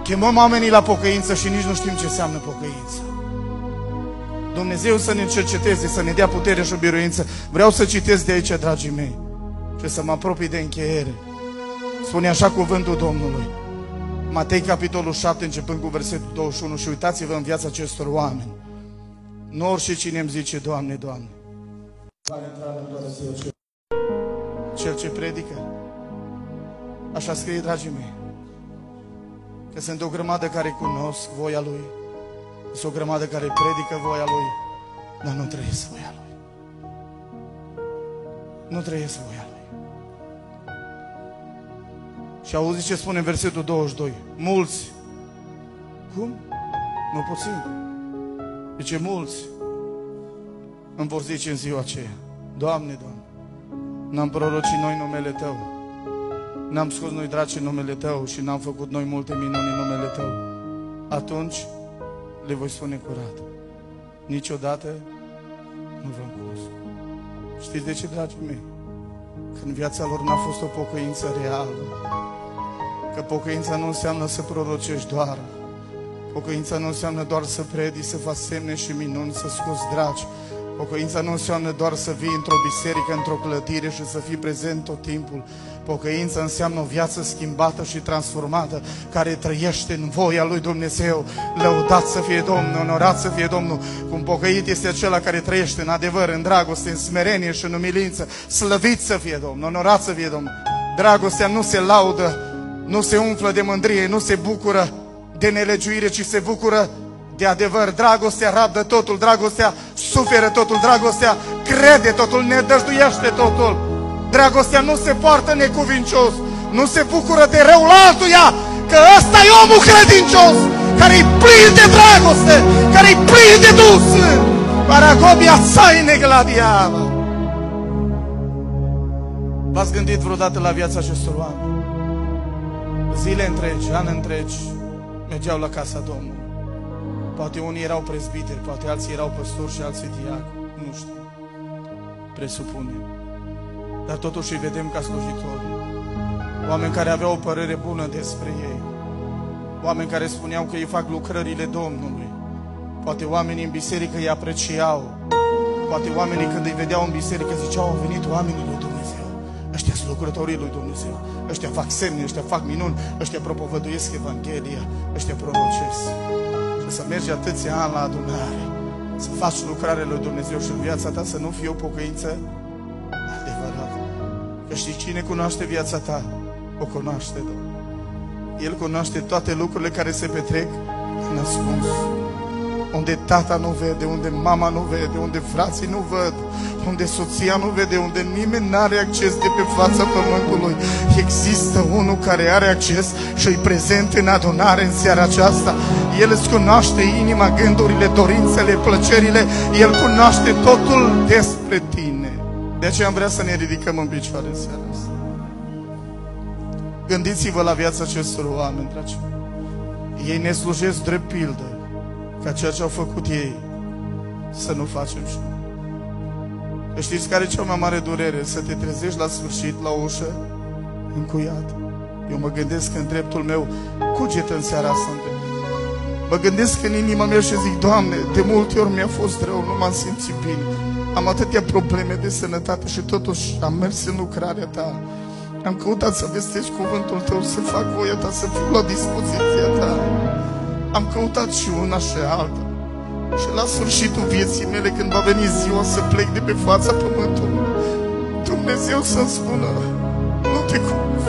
Chemăm oamenii la pocăință și nici nu știm ce înseamnă pocăință. Dumnezeu să ne cerceteze, să ne dea putere și biruință. Vreau să citesc de aici, dragii mei, și să mă apropii de încheiere. Spune așa cuvântul Domnului. Matei, capitolul 7, începând cu versetul 21. Și uitați-vă în viața acestor oameni. Nu orice cine îmi zice, Doamne, Doamne. Cel ce predică. Așa scrie, dragii mei, că sunt o grămadă care cunosc voia Lui. Sunt o grămadă care predică voia Lui, dar nu trăiesc voia Lui. Nu trăiesc voia Lui. Și auziți ce spune în versetul 22. Mulți. Cum? Nu puțin. Zice mulți îmi vor zice în ziua aceea, Doamne, Doamne, n-am prorocit noi numele Tău, n-am scos noi draci în numele Tău și n-am făcut noi multe minuni în numele Tău. Atunci le voi spune curat, niciodată nu v-am cunoscut. Știți de ce, dragii mei? Că în viața lor n-a fost o pocăință reală. Că pocăința nu înseamnă să prorocești doar. Pocăința nu înseamnă doar să predici, să faci semne și minuni, să scoți dragi. Pocăința nu înseamnă doar să vii într-o biserică, într-o clădire și să fii prezent tot timpul. Pocăința înseamnă o viață schimbată și transformată, care trăiește în voia lui Dumnezeu. Lăudat să fie Domnul, onorat să fie Domnul. Cum pocăit este acela care trăiește în adevăr, în dragoste, în smerenie și în umilință. Slăvit să fie Domnul, onorat să fie Domnul. Dragostea nu se laudă, nu se umflă de mândrie, nu se bucură de nelegiuire, ci se bucură de adevăr. Dragostea rabdă totul, dragostea suferă totul, dragostea crede totul, nădăjduiește totul. Dragostea nu se poartă necuvincios, nu se bucură de răul altuia, că ăsta e omul credincios, care-i plin de dragoste, care-i plin de dus. Paragobia țaine gladiava. V-ați gândit vreodată la viața acestor oameni? Zile întregi, ani întregi, mergeau la casa Domnului. Poate unii erau prezbiteri, poate alții erau păstori și alții diaconi. Nu știu. Presupunem. Dar totuși îi vedem ca slujitori. Oameni care aveau o părere bună despre ei. Oameni care spuneau că ei fac lucrările Domnului. Poate oamenii în biserică îi apreciau. Poate oamenii când îi vedeau în biserică ziceau, au venit oamenii lui Dumnezeu. Ăștia sunt lucrătorii lui Dumnezeu. Ăștia fac semne, ăștia fac minuni, ăștia propovăduiesc Evanghelia, ăștia prorocesc. Și să mergi atâția ani la adunare, să faci lucrarea lui Dumnezeu și în viața ta să nu fie o pocăință adevărată. Că știi cine cunoaște viața ta? O cunoaște Domnul. El cunoaște toate lucrurile care se petrec în ascuns. Unde tata nu vede, unde mama nu vede, unde frații nu văd, unde soția nu vede, unde nimeni nu are acces de pe fața pământului. Există unul care are acces și e prezent în adunare în seara aceasta. El îți cunoaște inima, gândurile, dorințele, plăcerile. El cunoaște totul despre tine. De aceea am vrea să ne ridicăm în picioare în seara asta. Gândiți-vă la viața acestor oameni, dragi. Ei ne slujesc drept pildă ca ceea ce au făcut ei să nu facem și noi. Că știți care e cea mai mare durere? Să te trezești la sfârșit la ușă încuiat. Eu mă gândesc în dreptul meu, cugetă în seara asta între mine. Mă gândesc în inima mea și zic, Doamne, de multe ori mi-a fost rău, nu m-am simțit bine. Am atâtea probleme de sănătate și totuși am mers în lucrarea Ta. Am căutat să vestesc cuvântul Tău, să fac voia Ta, să fiu la dispoziția Ta. Am căutat și una și alta. Și la sfârșitul vieții mele, când va veni ziua să plec de pe fața pământului, Dumnezeu să-mi spună, nu te cunosc.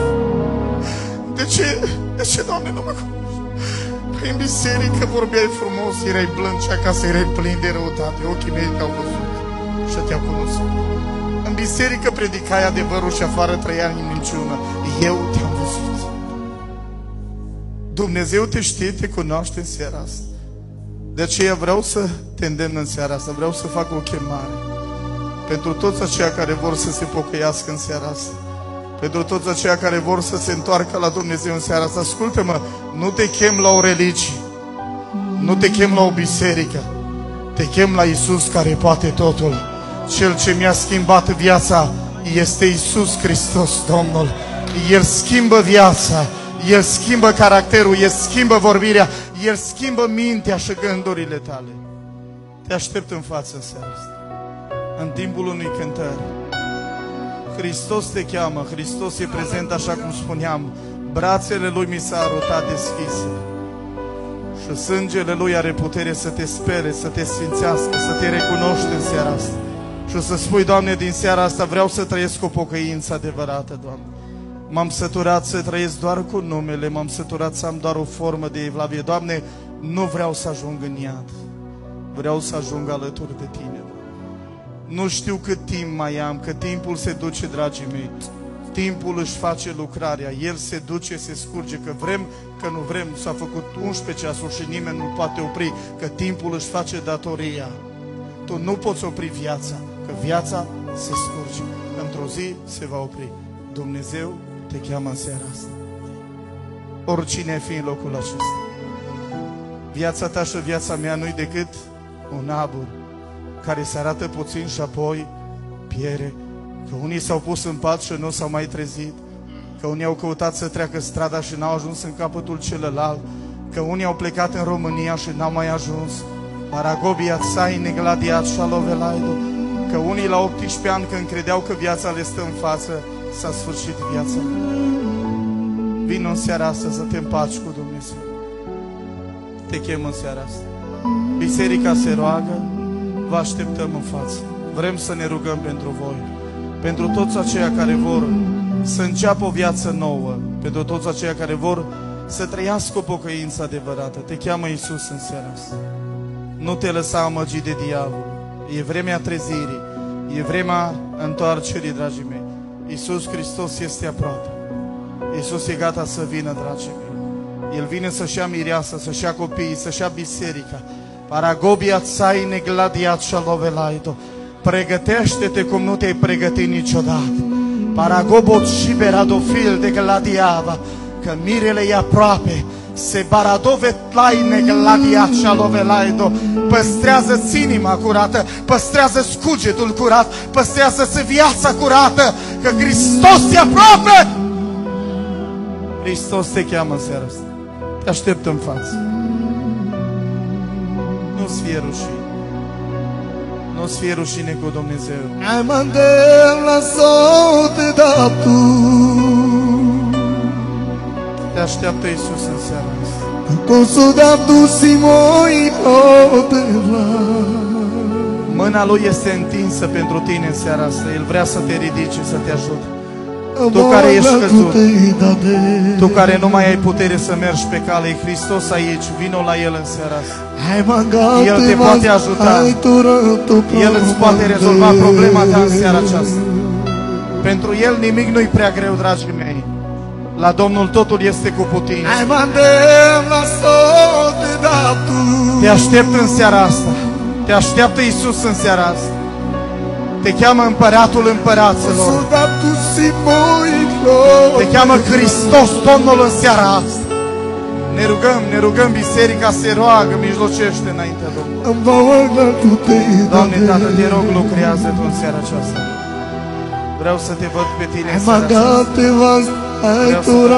De ce, Doamne, nu mă cunoști? Păi în biserică vorbeai frumos, erai blând și acasă erai plin de răutate. Ochii mei te-au văzut și te-au cunoscut. În biserică predicai adevărul și afară trăiai în minciună. Eu te-am văzut. Dumnezeu te știe, te cunoaște în seara asta. De aceea vreau să te îndemn în seara asta, vreau să fac o chemare pentru toți aceia care vor să se pocăiască în seara asta, pentru toți aceia care vor să se întoarcă la Dumnezeu în seara asta. Ascultă-mă, nu te chem la o religie, nu te chem la o biserică, te chem la Iisus care poate totul. Cel ce mi-a schimbat viața este Iisus Hristos, Domnul. El schimbă viața, El schimbă caracterul, El schimbă vorbirea, El schimbă mintea și gândurile tale. Te aștept în față în seara asta, în timpul unui cântări. Hristos te cheamă, Hristos e prezent, așa cum spuneam. Brațele Lui mi s-a arătat deschise și sângele Lui are putere să te spere, să te sfințească, să te recunoști în seara asta. Și să spui, Doamne, din seara asta vreau să trăiesc o pocăință adevărată, Doamne. M-am săturat să trăiesc doar cu numele, m-am săturat să am doar o formă de evlavie. Doamne, nu vreau să ajung în iad, vreau să ajung alături de Tine, Doamne. Nu știu cât timp mai am, că timpul se duce, dragii mei. Timpul își face lucrarea, el se duce, se scurge, că vrem, că nu vrem. S-a făcut 11 ceasuri și nimeni nu poate opri, că timpul își face datoria. Tu nu poți opri viața, că viața se scurge. Într-o zi se va opri. Dumnezeu te cheamă în seara asta. Oricine ai fi în locul acesta. Viața ta și viața mea nu-i decât un abur care se arată puțin și apoi piere. Că unii s-au pus în pat și nu s-au mai trezit, că unii au căutat să treacă strada și n-au ajuns în capătul celălalt, că unii au plecat în România și n-au mai ajuns. Paragobia Tsaine Gladiat Shalovelaido, că unii la 18 ani, când credeau că viața le stă în față, s-a sfârșit viața. Vino în seara asta să te împaci cu Dumnezeu. Te chem în seara asta. Biserica se roagă, vă așteptăm în față. Vrem să ne rugăm pentru voi, pentru toți aceia care vor să înceapă o viață nouă, pentru toți aceia care vor să trăiască o pocăință adevărată. Te cheamă Iisus în seara asta. Nu te lăsa amăgit de diavol. E vremea trezirii, e vremea întoarcerii, dragii mei. Iisus Hristos este aproape. Iisus e gata să vină, dragii mei. El vine să-și ia mireasa, să-și ia copiii, să-și ia biserica. Paragobia Tsaine Gladiat Shalovelaido. Pregătește-te cum nu te-ai pregătit niciodată. Paragobot și beradofil de gladiava, că mirele e aproape. Se baradove tlaine gladiat Shalovelaido. Păstrează-ți inima curată, păstrează-ți cugetul curat, păstrează-ți viața curată, că Hristos e aproape. Hristos te cheamă în seara asta. Te aștept în față. Nu-ți fie rușine. Nu-ți fie rușine cu Dumnezeu. Ai mandel la sote da tu. Te așteaptă Iisus în seara asta. Coso da tu simoi poteva. Mâna Lui este întinsă pentru tine în seara asta. El vrea să te ridice, să te ajute. Tu care ești căzut, tu care nu mai ai putere să mergi pe cale, e Hristos aici, vino la El în seara asta. El te poate ajuta, El îți poate rezolva problema ta în seara aceasta. Pentru El nimic nu-i prea greu, dragii mei. La Domnul totul este cu putință. Te aștept în seara asta. Te așteaptă Iisus în seara asta. Te cheamă Împăratul Împăraților. Te cheamă Hristos Domnul în seara asta. Ne rugăm, biserica se roagă, mijlocește înaintea Domnului. Doamne, Tată, te rog, lucrează Tu în seara aceasta. Vreau să te văd pe Tine în seara aceasta. Vreau să te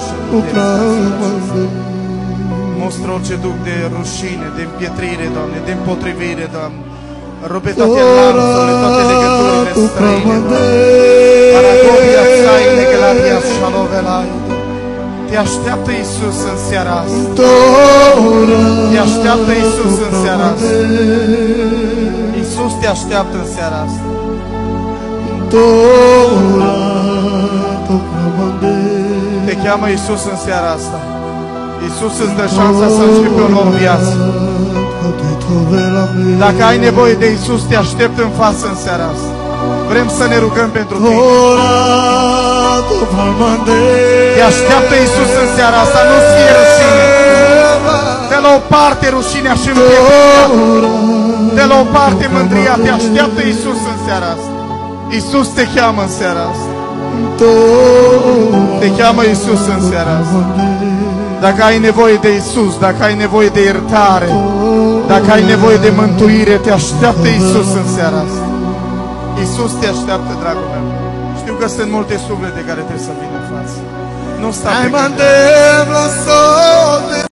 mostră orice duc de rușine, de împietrire, Doamne, de împotrivire, Doamne. Rupe toate lanțurile, toate legăturile străine, Paragobia Tsaine Gladiat Shalovelaido. Te așteaptă Iisus în seara asta. Te așteaptă Iisus în seara asta. Iisus te așteaptă în seara asta. Te cheamă Iisus în seara asta. Iisus îți dă șansa să începi o nouă viață. Dacă ai nevoie de Iisus, te aștept în față în seara asta. Vrem să ne rugăm pentru tine. Te așteaptă Iisus în seara asta, nu-ți fie rușine. De la o parte rușinea și împietrirea, de la o parte mândria, te așteaptă Iisus în seara asta. Iisus te cheamă în seara asta. Te cheamă Iisus în seara asta. Dacă ai nevoie de Iisus, dacă ai nevoie de iertare, dacă ai nevoie de mântuire, te așteaptă Iisus în seara asta. Iisus te așteaptă, dragul meu. Știu că sunt multe suflete care trebuie să vină în față. Nu sta Ai pe mă gânduri. îndemn la să te